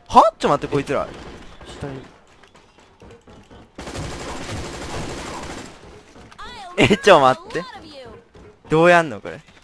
はちょ待って、こいつら。 下に。 ちょ待って。どうやんのこれ。